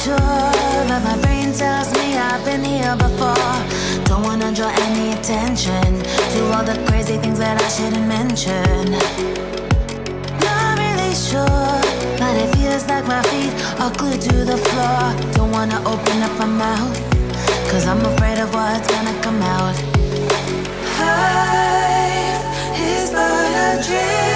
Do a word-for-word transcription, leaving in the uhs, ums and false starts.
sure, but my brain tells me I've been here before. Don't wanna draw any attention to all the crazy things that I shouldn't mention. Not really sure, but it feels like my feet are glued to the floor. Don't wanna open up my mouth, cause I'm afraid of what's gonna come out. Life is but a dream.